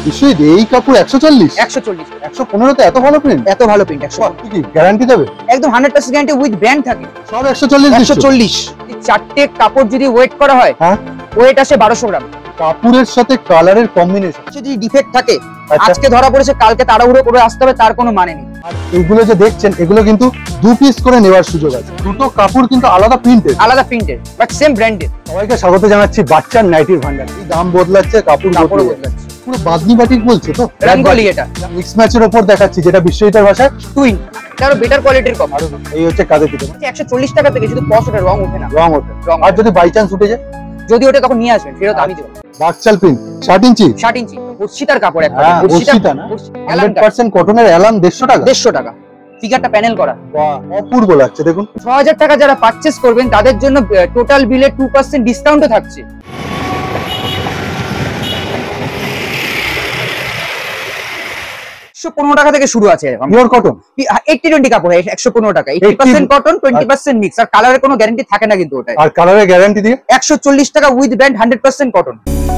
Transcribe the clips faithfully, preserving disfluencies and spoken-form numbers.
বিশ্বজিৎ এই কাপড় একশো চল্লিশ একশো চল্লিশ একশো পনেরো তে এত ভালো প্রিন্ট, এত ভালো প্রিন্ট। একশো কি গ্যারান্টি দেবে? একদম hundred percent guarantee with brand থাকে। সব একশো চল্লিশ একশো চল্লিশ চারটে কাপড় যদি ওয়েট করা হয়, হ্যাঁ ওয়েট আসে বারোশো গ্রাম। কাপড়ের সাথে কালারের কম্বিনেশন যদি ডিফেক্ট থাকে, আচ্ছা। আজকে ধরা পড়েছে কালকে তাড়াহুড়ো করে আসতে হবে তার কোনো মানে নেই। আর এগুলো যে দেখছেন এগুলো কিন্তু দু পিস করে নেওয়ার সুযোগ আছে। দুটো কাপড় কিন্তু আলাদা প্রিন্টের, আলাদা প্রিন্টের বাট সেম ব্র্যান্ডের। সবাইকে স্বাগত জানাচ্ছি বাচ্চার নাইটির ভান্ডার। এই দাম বদলাচ্ছে, কাপড় কাপড় বদলাচ্ছে, বদলাচ্ছে। পুরো বাদনি বাটিক বলছে তো, রঙ্গোলি এটা মিক্স ম্যাচের উপর দেখাচ্ছি, যেটা বিশ্বজিতের ভাষায় টুইন, তারও বেটার কোয়ালিটির কাপড়। এই হচ্ছে কাজের দিকে একশো চল্লিশ টাকা থেকে শুধু পশটা রং ওঠে না, রং ওঠে। রং আর যদি বাই চান্স উঠে যায়, যদি ওটা তখন নিয়ে আসবেন ফেরত আমি দেবো। বাকচাল প্রিন্ট ষাট ইঞ্চি ষাট ইঞ্চি বর্ষিতার কাপড়, একটা হ্যাঁ, বর্ষিতা না? হান্ড্রেড পার্সেন্ট কটনের অ্যালান দেড়শো টাকা, দেড়শো টাকা ফিগারটা প্যানেল করা। বাহ, অপূর্ব লাগছে দেখুন। ছ হাজার টাকা যারা পারচেস করবেন তাদের জন্য টোটাল বিলে টু পার্সেন্ট ডিসকাউন্টও থাকছে। একশো পনেরো টাকা থেকে শুরু আছে পিওর কটন এইট্টি টোয়েন্টি কাপড়, একশো পনেরো টাকা, eighty percent cotton, twenty percent mix. আর কালারের কোনো গ্যারান্টি থাকে না কিন্তু ওটাই। আর কালারের গ্যারান্টি দিয়ে একশো চল্লিশ টাকা with brand, hundred percent cotton.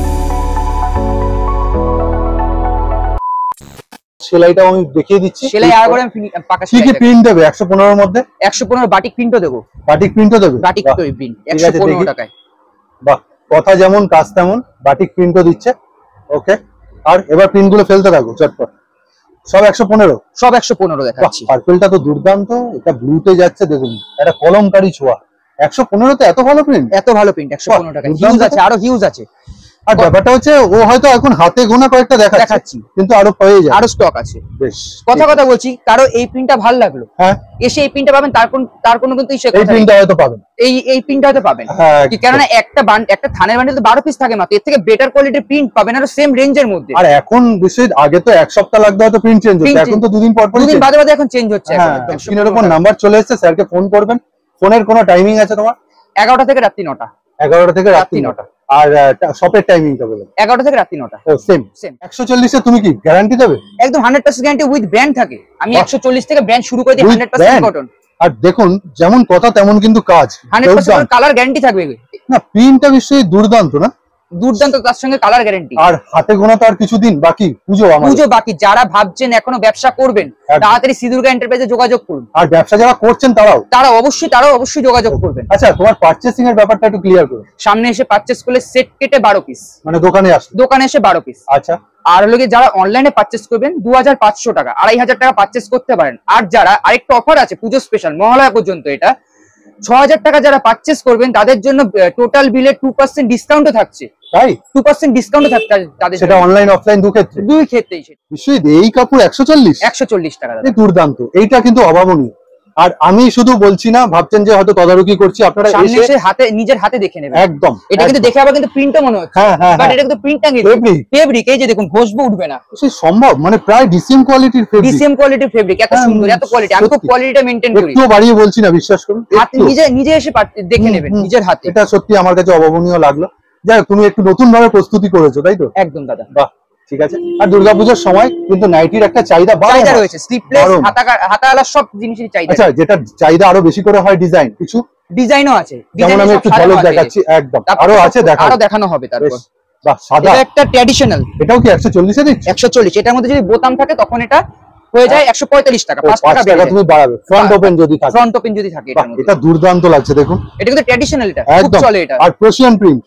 সেলাইটাও আমি দেখিয়ে দিচ্ছি। সেলাই আর করে পাকা কি কি প্রিন্ট দেবে একশো পনেরো এর মধ্যে? একশো পনেরো বাটিক প্রিন্টও দেবো। বাটিক প্রিন্টও দেবে? বাটিক প্রিন্ট একশো পনেরো টাকায়। বাহ, কথা যেমন কাজ তেমন, বাটিক প্রিন্টও দিচ্ছে। ওকে, আর এবার প্রিন্ট গুলো ফেলতে থাকো চটপট। সব একশো পনেরো, সব একশো পনেরো দেখাচ্ছি। পার্পলটা তো দুর্দান্ত, এটা ব্লুতে যাচ্ছে দেখুন, এটা কলমকারী ছোঁয়া। একশো পনেরো তে এত ভালো প্রিন্ট, এত ভালো প্রিন্ট একশো পনেরো টাকা। হিউজ আছে, আরো হিউজ আছে। আর ব্যাপারটা হচ্ছে ও হয়তো এখন হাতে গোনা কয়েকটা দেখাচ্ছি, কিন্তু আরো পেয়ে যায়, আরো স্টক আছে। বেশ কথা কথা বলছি, কারো এই প্রিন্টটা ভালো লাগলো, হ্যাঁ এসে এই প্রিন্টটা পাবেন, তার কোন তার কোনো কিন্তু এই প্রিন্টটা হয়তো পাবেন, এই এই প্রিন্টটা হয়তো পাবেন। কারণ একটা একটা থানের বান্ডেল তো বারো পিস থাকে মাত্র, এর থেকে বেটার কোয়ালিটির প্রিন্ট পাবেন আরো সেম রেঞ্জের মধ্যে। আর এখন বিষয় আগে তো এক সপ্তাহ লাগতো হয়তো প্রিন্ট চেঞ্জ হতো, এখন তো দুদিন পর পর দুদিন বাদে বাদে এখন চেঞ্জ হচ্ছে। স্ক্রিনের উপর নাম্বার চলে এসেছে, স্যারকে ফোন করবেন। ফোনের কোনো টাইমিং আছে তোমার? এগারোটা থেকে রাত্রি নটা। এগারোটা থেকে রাত্রি নটা। আর শপের টাইমিংটা বলো। এগারোটা থেকে রাত্রি নটা। ও সেম সেম। একশো চল্লিশ এ তুমি কি গ্যারান্টি দেবে? একদম hundred percent guarantee with brand থাকে। আমি একশো চল্লিশ থেকে ব্র্যান্ড শুরু করে দিই, হান্ড্রেড পার্সেন্ট কটন। আর দেখুন যেমন কথা তেমন কিন্তু কাজ, হান্ড্রেড পার্সেন্ট কালার গ্যারান্টি থাকবে না। প্রিন্টটা নিশ্চয়ই দুর্দান্ত না? দুর্দান্ত, তার সঙ্গে কালার গ্যারান্টি। আর হাতে গোনা তো আর কিছুদিন বাকি, পুজো আমাদের। পুজো বাকি, যারা ভাবছেন এখনো ব্যবসা করবেন তাড়াতাড়ি সিদুর্গা এন্টারপ্রাইজে যোগাযোগ করুন। আর ব্যবসা যারা করছেন তারাও তারা অবশ্যই তারাও অবশ্যই যোগাযোগ করবেন। আচ্ছা, তোমার পারচেসিং এর ব্যাপারটা একটু ক্লিয়ার করো। সামনে এসে পারচেস করলে সেট কেটে বারো পিস, মানে দোকানে আসে, দোকানে এসে বারো পিস। আচ্ছা। আর লোকে যারা অনলাইনে পারচেস করবেন দু হাজার পাঁচশো টাকা, আড়াই হাজার টাকা পারচেস করতে পারেন। আর যারা আরেকটা অফার আছে পুজো স্পেশাল, মহালয়া পর্যন্ত, এটা ছ হাজার টাকা যারা পারচেস করবেন তাদের জন্য টোটাল বিলে টু পার্সেন্ট ডিসকাউন্টও থাকছে। তাই টু পার্সেন্ট ডিসকাউন্ট থাকছে তাদের, সেটা অনলাইন অফলাইন দু ক্ষেত্রে, দুই ক্ষেত্রেই। নিশ্চয়ই এই কাপড় একশো চল্লিশ একশো চল্লিশ টাকা, দুর্দান্ত। এইটা কিন্তু অভাবনীয়। আর আমি শুধু বলছি না, ভাবছেন যে হয়তো তদারকি করছি, আপনারা এসে হাতে নিজের হাতে দেখে নেবেন। একদম, এটা কিন্তু দেখে আবার কিন্তু প্রিন্টও মনে হচ্ছে, হ্যাঁ হ্যাঁ, বাট এটা কিন্তু প্রিন্ট টাঙিয়ে ফেব্রিক, এই যে দেখুন ঘষবো উঠবে না, সে সম্ভব। মানে প্রায় ডিসিএম কোয়ালিটির ফেব্রিক, ডিসিএম কোয়ালিটির ফেব্রিক, এত সুন্দর, এত কোয়ালিটি। আমি খুব কোয়ালিটিটা মেইনটেইন করি, একটু বাড়িয়ে বলছি না, বিশ্বাস করুন। হাতে নিজে নিজে এসে দেখে নেবেন নিজের হাতে। এটা সত্যি আমার কাছে অভাবনীয় লাগলো। যাই হোক, তুমি একটু নতুন ভাবে প্রস্তুতি করেছো, তাই তো? একদম দাদা, বাহ, ঠিক আছে। আর দুর্গাপূজার সময় কিন্তু নাইটির একটা চাহিদা চাহিদা রয়েছে, স্লিপলেস, হাতা হাতাওয়ালা সব জিনিসের চাহিদা। আচ্ছা, যেটা চাহিদা আরো বেশি করে হয় ডিজাইন, কিছু ডিজাইনও আছে, যেমন আমি একটু ঝলক দেখাচ্ছি, একদম আরো আছে, দেখাও, আরো দেখানো হবে। তারপর বাহ, সাদা, এটা একটা ট্র্যাডিশনাল, এটাও কি একশো চল্লিশ এ দিচ্ছ? একশো চল্লিশ। এটার মধ্যে যদি বোতাম থাকে তখন এটা হয়ে যায় একশো পঁয়তাল্লিশ টাকা, পাঁচ টাকা তুমি বাড়াবে। ফ্রন্ট ওপেন যদি থাকে, ফ্রন্ট ওপেন যদি থাকে, এটার মধ্যে এটা দুর্দান্ত লাগছে দেখুন। এটা কিন্তু ট্র্যাডিশনাল, এটা খুব চলে এটা। আর প্রোশিয়ান প্রিন্ট,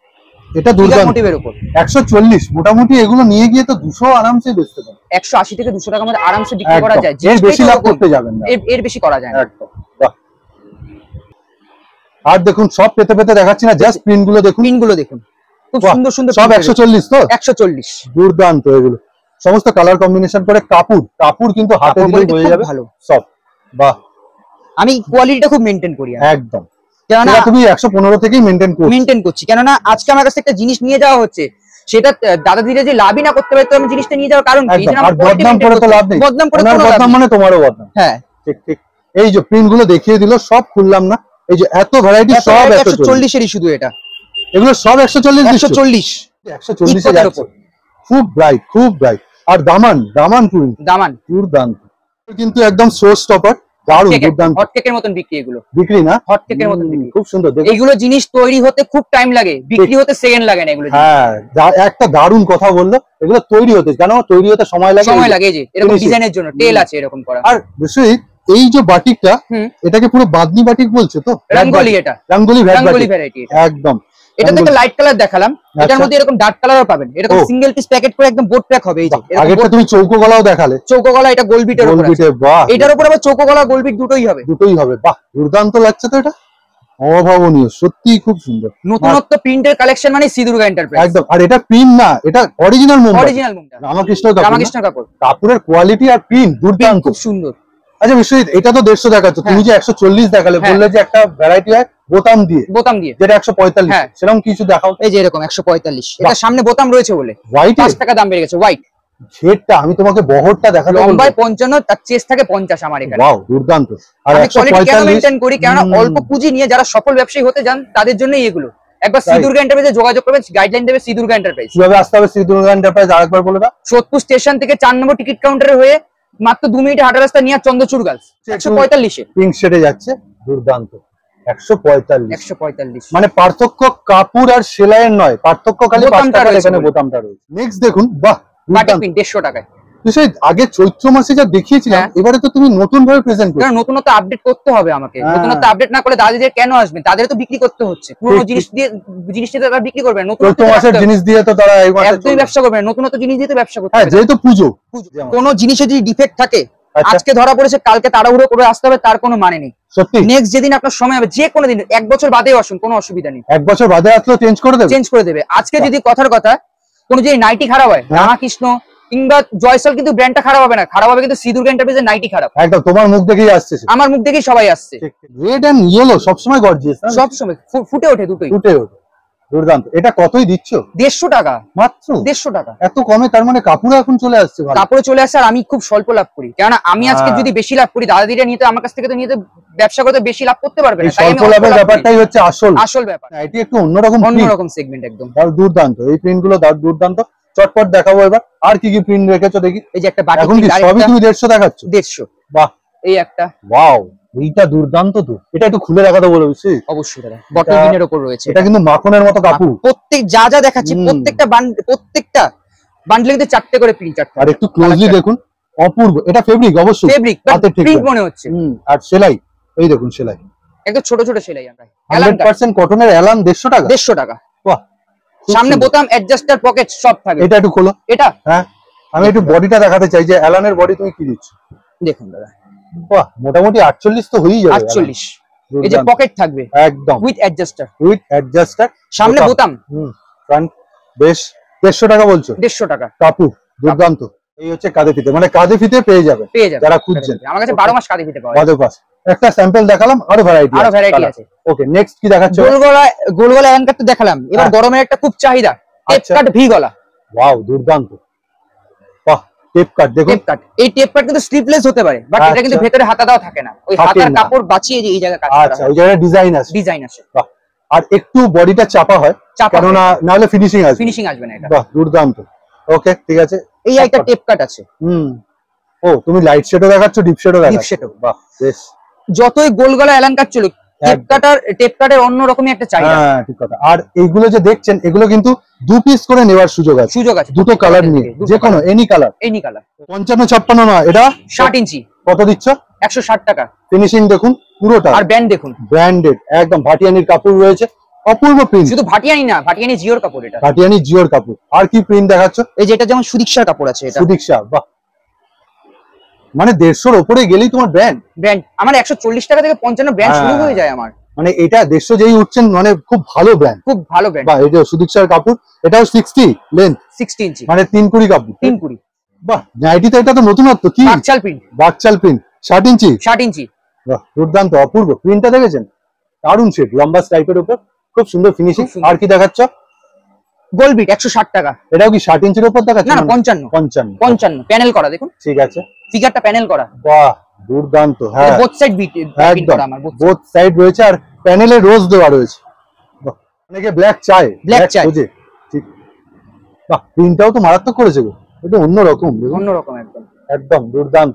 এটা দুর্দান্ত মোটিভের উপর। একশো চল্লিশ, মোটামুটি এগুলো নিয়ে গিয়ে তো দুশো আরামসে বেচতে পারে। একশো আশি থেকে দুশো টাকার মধ্যে আরামসে বিক্রি করা যায়, এর বেশি লাভ করতে যাবেন না, এর বেশি করা যায় না। একদম। আর দেখুন সব পেতে পেতে দেখাচ্ছি না, জাস্ট প্রিন্ট গুলো দেখুন, প্রিন্ট গুলো দেখুন, খুব সুন্দর সুন্দর। সব একশো চল্লিশ তো? একশো চল্লিশ, দুর্দান্ত। এগুলো সমস্ত কালার কম্বিনেশন করে, কাপড় কাপড় কিন্তু হাতে দিলেই হয়ে যাবে ভালো সব। বাহ, আমি কোয়ালিটিটা খুব মেইনটেইন করি একদম। কেননা তুমি একশো পনেরো থেকেই মেইনটেইন করছো, মেইনটেইন করছি। কেননা আজকে আমার কাছে একটা জিনিস নিয়ে যাওয়া হচ্ছে, সেটা দাদা ধীরে যে লাভই না করতে পারে, তো আমি জিনিসটা নিয়ে যাওয়ার কারণ কি? আর বদনাম করে তো লাভ নেই, বদনাম করে বদনাম মানে তোমারও বদনাম। হ্যাঁ, ঠিক ঠিক। এই যে প্রিন্ট গুলো দেখিয়ে দিল, সব খুললাম না, এই যে এত ভ্যারাইটি, সব একশো চল্লিশ এরই শুধু এটা, এগুলো সব একশো চল্লিশ, একশো চল্লিশ, একশো চল্লিশ এর উপর, খুব ব্রাইট, খুব ব্রাইট। আর দামান, দামান প্রিন্ট, দামান দুর্দান্ত, কিন্তু একদম শো স্টপার। দারুণ দুর্দান্ত হট কেকের মতন বিক্রি এগুলো, বিক্রি না হট কেকের মতন বিক্রি, খুব সুন্দর। এইগুলো জিনিস তৈরি হতে খুব টাইম লাগে, বিক্রি হতে সেকেন্ড লাগে না এগুলো। হ্যাঁ, একটা দারুণ কথা বললো, এগুলো তৈরি হতে কেন তৈরি হতে সময় লাগে, সময় লাগে, যে এরকম ডিজাইনের জন্য টেল আছে এরকম করা। আর বিশ্বজিৎ এই যে বাটিকটা, এটাকে পুরো বাদনি বাটিক বলছে তো? রঙ্গোলি, এটা রঙ্গোলি রঙ্গোলি ভ্যারাইটি একদম। এটা থেকে লাইট কালার দেখালাম, এটার মধ্যে এরকম ডার্ক কালারও পাবেন, এরকম সিঙ্গেল পিস প্যাকেট করে একদম বোর্ড প্যাক হবে। এই যে আগেরটা তুমি চৌকো গলাও দেখালে, চৌকো গলা, এটা গোল বিটের উপর আছে। বাহ, এটার উপর আবার চৌকো গলা গোল বিট দুটোই হবে, দুটোই হবে। বাহ, দুর্দান্ত লাগছে তো, এটা অভাবনীয়, সত্যি খুব সুন্দর। নতুনত্ব প্রিন্টের কালেকশন মানে শ্রী দুর্গা এন্টারপ্রাইজ একদম। আর এটা প্রিন্ট না, এটা অরিজিনাল মোমবাতি, অরিজিনাল মোমবাতি, রামকৃষ্ণ রামকৃষ্ণ কাপড়। কাপড়ের কোয়ালিটি আর প্রিন্ট দুর্দান্ত, খুব সুন্দর। আচ্ছা বিশ্বজিৎ, এটা তো দেড়শো দেখাচ্ছ, তুমি যে একশো চল্লিশ দেখালে, বললে যে একটা ভ্যারাইটি হয় বোতাম দিয়ে, বোতাম দিয়ে যেটা একশো পঁয়তাল্লিশ, সেরকম কিছু দেখাও। এই যে এরকম একশো পঁয়তাল্লিশ, এটা সামনে বোতাম রয়েছে বলে হোয়াইট পাঁচ টাকা দাম বেড়ে গেছে। হোয়াইট শেডটা আমি তোমাকে বহরটা দেখাতে বলবো, লম্বায় পঞ্চান্ন, তার চেস্ট থাকে পঞ্চাশ আমার এখানে। ওয়াও, দুর্দান্ত। আর আমি একশো কোয়ালিটি কেন পঁয়তাল্লিশ মেইনটেইন করি, কারণ অল্প পুঁজি নিয়ে যারা সফল ব্যবসায়ী হতে যান তাদের জন্যই এগুলো। একবার শ্রী দুর্গা এন্টারপ্রাইজে যোগাযোগ করবেন, গাইডলাইন দেবে শ্রী দুর্গা এন্টারপ্রাইজ। কিভাবে আসতে হবে শ্রী দুর্গা এন্টারপ্রাইজ আরেকবার বলে দাও। সোদপুর স্টেশন থেকে চার নম্বর টিকিট কাউন্টারে হয়ে মাত্র দু মিনিটে হাঁটা রাস্তা নিয়ে চন্দ্রচূড় গার্লস, একশো পঁয়তাল্লিশে পিঙ্ক শেডে যাচ্ছে, দুর্দান্ত। একশো পঁয়তাল্লিশ, একশো পঁয়তাল্লিশ, মানে পার্থক্য কাপড় আর সেলাইয়ের নয়, পার্থক্য খালি বোতামটা রয়েছে, এখানে বোতামটা রয়েছে। নেক্সট দেখুন, বাহ, বাটিক প্রিন্ট দেড়শো টাকায়। আগে চৈত্র মাসে যা দেখিয়েছিলাম, এবারে তো তুমি নতুন ভাবে প্রেজেন্ট করছো। কারণ নতুনত্ব আপডেট করতে হবে আমাকে, নতুনত্ব আপডেট না করলে দাদিদের কেন আসবে, তাদের তো বিক্রি করতে হচ্ছে। পুরনো জিনিস দিয়ে জিনিস দিয়ে তারা বিক্রি করবে, নতুন মাসের জিনিস দিয়ে তো তারা এই মাসে একদমই ব্যবসা করবে না, নতুনত্ব জিনিস দিয়ে তো ব্যবসা করতে হবে। যেহেতু পুজো, কোনো জিনিসে যদি ডিফেক্ট থাকে, আজকে ধরা পড়েছে কালকে তাড়াহুড়ো করে আসতে হবে তার কোনো মানে নেই। সত্যি, নেক্সট যেদিন আপনার সময় হবে, যে কোনো দিন, এক বছর বাদেও আসুন, কোনো অসুবিধা নেই। এক বছর বাদে আসলেও চেঞ্জ করে দেবে, চেঞ্জ করে দেবে। আজকে যদি কথার কথা কোনো যদি নাইটি খারাপ হয়, রামাকৃষ্ণ কিংবা জয়সল, কিন্তু ব্র্যান্ডটা খারাপ হবে না, খারাপ হবে কিন্তু শ্রী দুর্গা এন্টারপ্রাইজের নাইটি খারাপ। একদম, তোমার মুখ দেখেই আসছে, আমার মুখ দেখেই সবাই আসছে। রেড এন্ড ইয়েলো সবসময় গর্জিয়াস, সবসময় ফুটে ওঠে, দুটোই ফুটে ওঠে, দুর্দান্ত। এটা কতই দিচ্ছ? দেড়শো টাকা মাত্র, দেড়শো টাকা। এত কমে? তার মানে কাপড় এখন চলে আসছে, কাপড়ে চলে আসছে। আর আমি খুব স্বল্প লাভ করি, কেননা আমি আজকে যদি বেশি লাভ করি, দাদা দিদিরা নিয়ে তো আমার কাছ থেকে তো নিয়ে ব্যবসা করতে বেশি লাভ করতে পারবে না। স্বল্প লাভের ব্যাপারটাই হচ্ছে আসল আসল ব্যাপার। এটি একটু অন্যরকম অন্যরকম সেগমেন্ট, একদম দুর্দান্ত। এই প্রিন্ট গুলো দুর্দান্ত, চটপট দেখাবো এবার। আর কি কি প্রিন্ট রেখেছো দেখি? এই যে একটা বাটিক, এখন কি সবই তুমি দেড়শো দেখাচ্ছ? দেড়শো, বাহ, এই একটা, ওয়াও, এইটা দুর্দান্ত তো। এটা একটু খুলে দেখাতে বলো বেশি। অবশ্যই দাদা, বটল বিনের উপর রয়েছে। এটা কিন্তু মাখনের মতো কাপড়। প্রত্যেক যা যা দেখাচ্ছি প্রত্যেকটা প্রত্যেকটা বান্ডলে কিন্তু চারটে করে প্রিন্ট, চারটে। আর একটু ক্লোজলি দেখুন, অপূর্ব। এটা ফেব্রিক অবশ্যই, ফেব্রিক, প্রিন্ট মনে হচ্ছে। আর সেলাই, এই দেখুন সেলাই, একদম ছোট ছোট সেলাই। আমরা একশো পার্সেন্ট কটনের এলান, দেড়শো টাকা, দেড়শো টাকা। বাহ, সামনে বোতাম, অ্যাডজাস্টার, পকেট সব থাকে। এটা একটু খোলো। এটা, হ্যাঁ, আমি একটু বডিটা দেখাতে চাই যে এলানের বডি তুমি কি দিচ্ছ। দেখুন দাদা, বাহ, মোটামুটি আটচল্লিশ তো হয়েই যাবে। আটচল্লিশ। এই যে পকেট থাকবে একদম উইথ অ্যাডজাস্টার, উইথ অ্যাডজাস্টার, সামনে বোতাম। হুম, ফ্রন্ট, বেশ। দেড়শো টাকা বলছো? দেড়শো টাকা। কাপড় দুর্দান্ত। এই হচ্ছে কাঁধে ফিতে, মানে কাঁধে ফিতে পেয়ে যাবে, পেয়ে যাবে যারা খুঁজছেন। আমার কাছে বারো মাস কাঁধে ফিতে পাওয়া যায়। বারো মাস। একটা স্যাম্পল দেখালাম, আরো ভ্যারাইটি আরো ভ্যারাইটি আছে। ওকে, নেক্সট কি দেখাচ্ছ? গোলগলা, গোলগলা অ্যাঙ্কার তো দেখালাম। এবার গরমের একটা খুব চাহিদা, টেপ কাট ভি গলা। ওয়াও, দুর্দান্ত। বাহ, টেপ কাট দেখুন। টেপ কাট, এই টেপ কাট কিন্তু স্লিপলেস হতে পারে, বাট এটা কিন্তু ভেতরে হাতা দাও থাকে না, ওই হাতার কাপড় বাঁচিয়ে যে এই জায়গায় কাজ করা হয়। আচ্ছা, ওই জায়গায় ডিজাইন আছে, ডিজাইন আছে। বাহ, আর একটু বডিটা চাপা হয়, কারণ না হলে ফিনিশিং আসবে, ফিনিশিং আসবে না এটা। বাহ, দুর্দান্ত। ওকে, ঠিক আছে। এই একটা টেপ কাট আছে। হুম, ও তুমি লাইট শেডও দেখাচ্ছ, ডিপ শেডও দেখাচ্ছ। ডিপ শেডও, বাহ, বেশ। যতই গোল গলা এলান কাট চলুক, টেপ কাটার টেপ কাটের অন্য রকমই একটা চাহিদা। হ্যাঁ, ঠিক কথা। আর এইগুলো যে দেখছেন, এগুলো কিন্তু দু পিস করে নেওয়ার সুযোগ আছে, সুযোগ আছে, দুটো কালার নিয়ে, যে কোনো এনি কালার। Any colour. পঞ্চান্ন ছাপ্পান্ন না, এটা ষাট ইঞ্চি। কত দিচ্ছ? একশো ষাট টাকা। ফিনিশিং দেখুন পুরোটা, আর ব্র্যান্ড দেখুন, ব্র্যান্ডেড, একদম ভাটিয়ানির কাপড় রয়েছে, অপূর্ব প্রিন্ট। শুধু ভাটিয়ানি না, ভাটিয়ানি জিওর কাপড় এটা। ভাটিয়ানি জিওর কাপড়। আর কি প্রিন্ট দেখাচ্ছ? এই যে এটা যেমন সুদীক্ষার কাপড় আছে, এটা সুদীক্ষা। বাহ, মানে দেড়শোর উপরে গেলেই তোমার ব্র্যান্ড। ব্র্যান্ড আমার একশো চল্লিশ টাকা থেকে পঞ্চান্ন ব্র্যান্ড শুরু হয়ে যায় আমার। মানে এটা দেড়শো যেই উঠছেন, মানে খুব ভালো ব্র্যান্ড, খুব ভালো ব্র্যান্ড। বাহ, এটা সুদীক্ষার কাপড়। এটাও সিক্সটি লেন্থ, সিক্সটি ইঞ্চি, মানে তিন কুড়ি কাপড়, তিন কুড়ি। বাহ, নাইটিতে এটা তো নতুনত্ব। কি বাকচাল প্রিন্ট, বাকচাল প্রিন্ট, ষাট ইঞ্চি। ষাট ইঞ্চি, বাহ, দুর্দান্ত, অপূর্ব প্রিন্টটা দেখেছেন, দারুণ শেড, লম্বা স্টাইপের উপর, খুব সুন্দর ফিনিশিং। আর কি দেখাচ্ছ? গোলবিট, একশো ষাট টাকা। এটাও কি ষাট ইঞ্চির উপর দেখাচ্ছ? না না, পঞ্চান্ন। পঞ্চান্ন, পঞ্চান্ন প্যানেল করা, দেখুন। ঠিক আছে, ফিগারটা প্যানেল করা। বাহ, দুর্দান্ত। হ্যাঁ, বোথ সাইড বিট একদম, করা আমার, বোথ সাইড রয়েছে, আর প্যানেলে রোজ দেওয়া রয়েছে। বাহ, অনেকে ব্ল্যাক চাই, ব্ল্যাক চাই, ঠিক। বাহ, প্রিন্টটাও তো মারাত্মক করেছে গো, এটা অন্যরকম, অন্যরকম একদম, একদম দুর্দান্ত।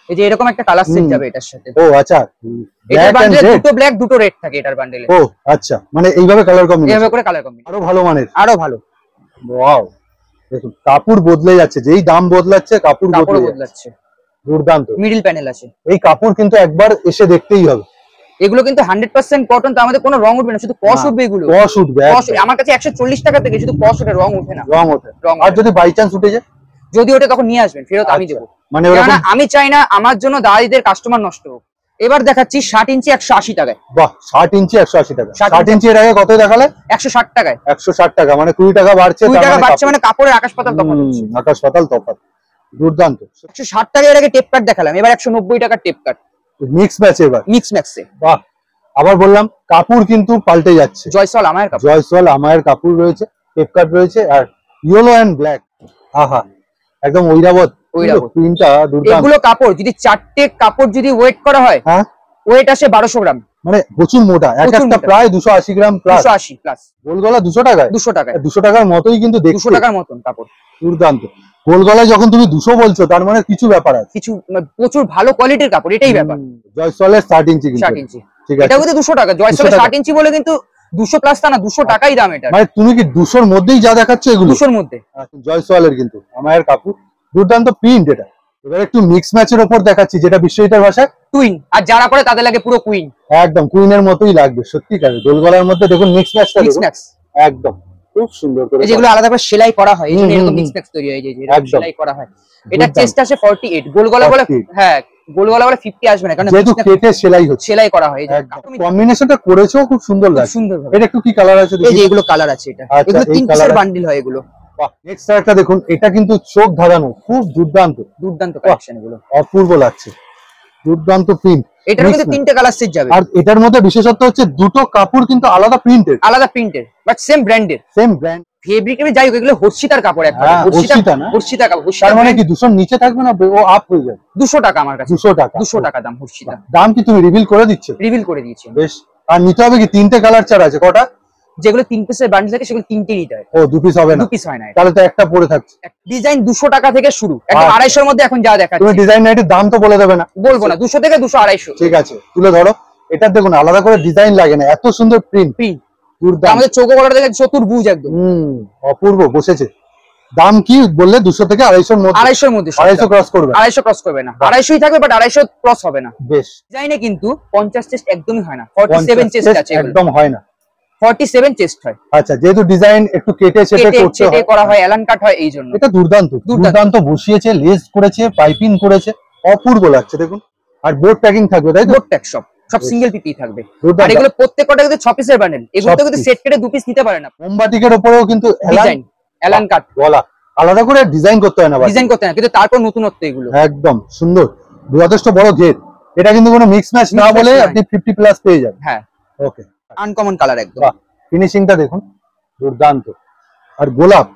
এই যে এরকম একটা কালার সেট হুম। যাবে এটার সাথে। ও আচ্ছা, এটার ব্ল্যাক এন্ড বান্ডেলে রেড। দুটো ব্ল্যাক দুটো রেড থাকে এটার বান্ডেলে। ও আচ্ছা, মানে এইভাবে কালার কম্বিনেশন, এইভাবে করে কালার কম্বিনেশন আরো ভালো মানের। আরো ভালো। ওয়াও, দেখুন কাপড় বদলে যাচ্ছে, যেই দাম বদলাচ্ছে কাপড় কাপড় বদলে বদলাচ্ছে। যাচ্ছে। দুর্দান্ত। মিডল প্যানেল আছে। এই কাপড় কিন্তু একবার এসে দেখতেই হবে। এগুলো কিন্তু হান্ড্রেড পার্সেন্ট কটন, তো আমাদের কোনো রং উঠবে না, শুধু কস না, উঠবে এগুলো। কস উঠবে, কস একদম। আমার কাছে একশো চল্লিশ টাকা থেকে শুধু কস উঠে, রং উঠে না। রং ওঠে। রং আর ওঠে। যদি বাই চান্স উঠে যায়, যদি ওটা তখন নিয়ে আসবেন, ফেরত আমি আচ্ছা, দেবো। মানে কেননা ওরকম। আমি চাই না আমার জন্য দাদাদের কাস্টমার নষ্ট হোক। এবার দেখাচ্ছি ষাট ইঞ্চি একশো আশি টাকায়। বাহ, ষাট ইঞ্চি একশো আশি টাকা। ষাট ষাট ইঞ্চি এর আগে কত দেখালে? একশো ষাট টাকায়। একশো ষাট টাকা, মানে কুড়ি টাকা বাড়ছে। কুড়ি তার টাকা মানে বাড়ছে, কাপড়- মানে কাপড়ের আকাশ পাতাল তফাৎ হচ্ছে। হুম, আকাশ পাতাল তফাৎ। দুর্দান্ত। একশো ষাট টাকা এর আগে টেপ কাট দেখালাম, এবার একশো নব্বই টাকার টেপ কাট মিক্স ম্যাচ এবার। মিক্স ম্যাক্সে। বাহ, আবার বললাম কাপড় কিন্তু পাল্টে যাচ্ছে। জয়সল আমার কাপড়। জয়সওয়াল আমায়ের কাপড় রয়েছে, টেপকাট রয়েছে, আর ইয়েলো এন্ড ব্ল্যাক। আহা, একদম ঐরাবত। ঐরাবত। প্রিন্টটা দুর্দান্ত। এগুলো কাপড় যদি চারটে কাপড় যদি ওয়েট করা হয়, হ্যাঁ, ওয়েট আসে বারোশো গ্রাম। মানে প্রচুর মোটা, এক প্রচুর একটা মোটা। প্রায় দুশো আশি গ্রাম প্লাস। দুশো আশি প্লাস। গোলগলা দুশো টাকায়। দুশো টাকায়। দুশো টাকার মতোই কিন্তু দেখতে। দুশো টাকার মতন কাপড়। দুর্দান্ত। গোলগলায় যখন তুমি দুশো বলছো, তার মানে কিছু ব্যাপার আছে। কিছু মানে প্রচুর ভালো কোয়ালিটির কাপড়, এটাই ব্যাপার। হুম, জয়সওয়ালের ষাট ইঞ্চি কিন্তু। ষাট ইঞ্চি। ঠিক আছে, এটাও কিন্তু দুশো টাকা। জয়সলের টাকা। ষাট ইঞ্চি বলে কিন্তু দুশো প্লাস তা না, দুশো টাকাই দাম এটা। মানে তুমি কি দুশোর মধ্যেই যা দেখাচ্ছ এগুলো? দুশোর মধ্যে। জয়সওয়ালের কিন্তু আমায়ের কাপড়। দুর্দান্ত প্রিন্ট এটা। এবার একটু মিক্স ম্যাচের ওপর দেখাচ্ছি, যেটা বিশ্বজিতের ভাষায় টুইন। আর যারা করে তাদের লাগে পুরো কুইন। একদম কুইনের মতোই লাগবে, সত্যিকার। গোলগলার মধ্যে দেখুন মিক্স ম্যাচটা, মিক্স ম্যাক্স। একদম খুব সুন্দর করে। এই যেগুলো আলাদা করে সেলাই করা হয়, এই জন্য হুম, এরকম হুম, মিক্স ম্যাক্স তৈরি হয়, এই যে এরকম একদম। সেলাই করা হয়। এটা দুর্দান্ত। চেস্ট আসে আটচল্লিশ, গোলগলা বলে আটচল্লিশ। হ্যাঁ, গোলগলা বলে পঞ্চাশ আসবে না, কারণ যেহেতু mix match কেটে সেলাই হচ্ছে, সেলাই করা হয়। এই যে কম্বিনেশনটা করেছেও খুব সুন্দর খুব লাগছে। সুন্দর ভাবে। এটা একটু কি কালার আছে এই দেখি? যে এগুলো কালার আছে, এটা আচ্ছা, এগুলো এই তিন colour পিসের আছে। বান্ডিল হয় এগুলো। নেক্সট একটা দেখুন, এটা কিন্তু চোখ ধাঁধানো, খুব দুর্দান্ত, দুর্দান্ত কালেকশন এগুলো। অপূর্ব লাগছে। দুর্দান্ত প্রিন্ট। এটার মধ্যে তিনটে কালার সেট যাবে। আর এটার মধ্যে বিশেষত্ব হচ্ছে দুটো কাপড় কিন্তু আলাদা প্রিন্টের, আলাদা প্রিন্টের, বাট সেম ব্র্যান্ডের, সেম ব্র্যান্ড। ফেব্রিকের যাই হোক, এগুলো হর্ষিতার কাপড় একটা। হ্যাঁ, হর্ষিতা না? হর্ষিতা কাপড়। তার মানে কি দুশোর নিচে থাকবে না, ও আপ হয়ে যাবে? দুশো টাকা আমার কাছে। দুশো টাকা। দুশো টাকা দাম হর্ষিতা। দাম কি তুমি রিভিল করে দিচ্ছ? রিভিল করে দিয়েছি। বেশ। আর নিতে হবে কি? তিনটে কালার চার আছে, কটা? যেগুলো তিন পিসের বান্ডিল থাকে সেগুলো তিনটে নিতে হয়। ও, দু পিস হবে না? দু পিস হয় না। তাহলে তো একটা পরে থাকছে। ডিজাইন দুশো টাকা থেকে শুরু, একদম আচ্ছা। আড়াইশোর মধ্যে এখন যা তুমি দেখাচ্ছি। ডিজাইন নাইটের দাম তো বলে দেবে না? বলবো না, দুশো থেকে দুশো আড়াইশো। ঠিক আছে, তুলে ধরো। এটা দেখুন, আলাদা করে ডিজাইন লাগে না, এত সুন্দর প্রিন্ট। প্রিন্ট দুর্দান্ত। আমাদের চৌকো কলার দেখে চতুর্ভুজ একদম। হুম, অপূর্ব বসেছে। দাম কি বললে? দুশো থেকে আড়াইশোর মধ্যে। আড়াইশোর মধ্যে সব আড়াইশো দাম। ক্রস করবে? আড়াইশো ক্রস করবে না, আড়াইশোই থাকবে, বাট আড়াইশো ক্রস হবে না। বেশ। ডিজাইনে কিন্তু পঞ্চাশ চেস্ট একদমই হয় না, ফর্টি সেভেন চেস্ট আছে। একদম হয় না। ফর্টি সেভেন চেস্ট হয়। আচ্ছা, যেহেতু ডিজাইন একটু কেটে সেটে কেটে করতে চেটে হয়, করা হয়, অ্যালান কাট হয়, এই জন্য। এটা দুর্দান্ত। দুর্দান্ত। দুর্দান্ত বসিয়েছে, লেস করেছে, পাইপিং করেছে, অপূর্ব লাগছে দেখুন। আর বোর্ড প্যাকিং থাকবে, তাই তো? বোর্ড ট্যাগ সব সব সিঙ্গেল পিপি থাকবে। দুর্দান্ত। আর এগুলো প্রত্যেকটা কিন্তু ছ পিসের বান্ডেল, এগুলো সব কিন্তু piece। সেট কেটে দু পিস নিতে পারে না। মোমবাতিকের উপরেও কিন্তু ডিজাইন অ্যালান কাট গলা আলাদা করে ডিজাইন করতে হয় না, বাস। ডিজাইন করতে না, কিন্তু তারপর নতুনত্ব এগুলো। একদম সুন্দর, যথেষ্ট বড় ঘের। এটা কিন্তু কোনো মিক্স ম্যাচ না Mix match বলে নয়। আপনি ফিফটি প্লাস পেয়ে যাবেন। হ্যাঁ, ওকে, আনকমন কালার একদম। বাহ, ফিনিশিংটা দেখুন, দুর্দান্ত। আর গোলাপ,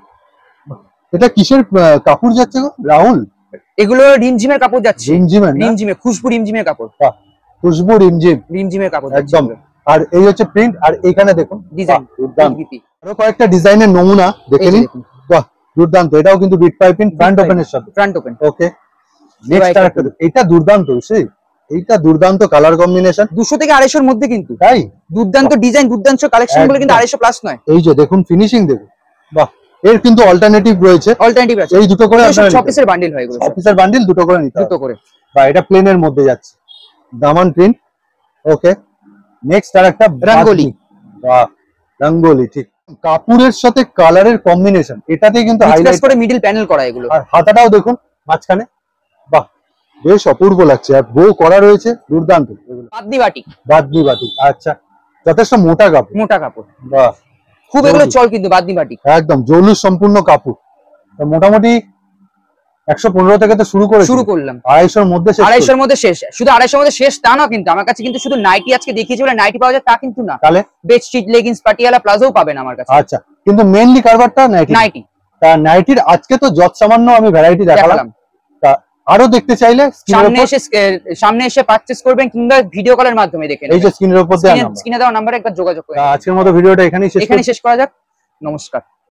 এটা কিসের আহ, কাপড় যাচ্ছে গো? রাহুল? এগুলো রিমঝিমের কাপড় যাচ্ছে। রিমঝিমের না? রিমঝিমে, খুশবু রিমঝিমের কাপড়। বাহ, খুশবু রিমঝিম, রিমঝিমের কাপড় যাচ্ছে একদম। এগুলো। আর এই হচ্ছে প্রিন্ট, আর এইখানে দেখুন ডিজাইন বাহ, দুর্দান্ত। পিপি। আরো কয়েকটা ডিজাইনের নমুনা দেখে নিন। বাহ, দুর্দান্ত। এটাও কিন্তু বিট পাইপিং, ফ্রন্ট piping। ওপেনের সাথে। Front open. ওকে, নেক্সট এটা আরেকটা দেখুন। এটা দুর্দান্ত, সেই এইটা দুর্দান্ত কালার কম্বিনেশন। দুশো থেকে আড়াইশোর মধ্যে কিন্তু তাই দুর্দান্ত ডিজাইন, দুর্দান্ত কালেকশন গুলো কিন্তু একদম। আড়াইশো প্লাস নয়। এই যে দেখুন ফিনিশিং দেখুন, বাহ। এর কিন্তু অল্টারনেটিভ রয়েছে, অল্টারনেটিভ আছে। এই দুটো করে এগুলো সব আপনারা ছ পিসের বান্ডিল হয়, এগুলো সব অফিসের বান্ডিল দুটো করে নিতে দুটো হবে। করে। বা এটা প্লেনের মধ্যে যাচ্ছে, দামান প্রিন্ট। ওকে, নেক্সট আর একটা রঙ্গোলি। বাহ, রঙ্গোলি, ঠিক। কাপড়ের সাথে কালারের কম্বিনেশন, এটাতে কিন্তু হাইলাইট হাইলাইট করে মিডল প্যানেল করা এগুলো। আর হাতাটাও দেখুন মাঝখানে, বাহ, বেশ অপূর্ব লাগছে। আর বউ করা রয়েছে, দুর্দান্ত। বাদনি বাটি, বাদনি বাটি, আচ্ছা, যথেষ্ট মোটা কাপড়, মোটা কাপড়, বাহ, খুব এগুলো জৌলুস। চল কিন্তু বাদনি বাটি। একদম জৌলুস সম্পূর্ণ কাপড়। তো মোটামুটি একশো পনেরো থেকে তো শুরু করে শুরু করলাম, আড়াইশোর মধ্যে শেষ আড়াইশোর করছি। মধ্যে শেষ। শুধু আড়াইশোর মধ্যে শেষ তা না, কিন্তু আমার কাছে কিন্তু শুধু নাইটি আজকে দেখিয়েছি বলে নাইটি পাওয়া যায় তা কিন্তু না। তাহলে বেডশিট, লেগিংস, পাটিয়ালা, প্লাজোও পাবেন আমার কাছে। আচ্ছা, কিন্তু মেইনলি কারবারটা নাইটি। নাইটি তা নাইটির আজকে তো যত সামান্য আমি ভ্যারাইটি দেখালাম। দেখালাম। তা আরো দেখতে চাইলে স্ক্রিনের সামনে উপর, এসে সামনে এসে পারচেজ করবেন, কিংবা ভিডিও কলের মাধ্যমে দেখে এই যে স্ক্রিনের উপর দেওয়া নাম্বার। স্ক্রিনে দেওয়া নাম্বারে একবার যোগাযোগ করে। তা আজকের মতো ভিডিওটা এখানেই শেষ এখানে করছি। শেষ করা যাক। নমস্কার।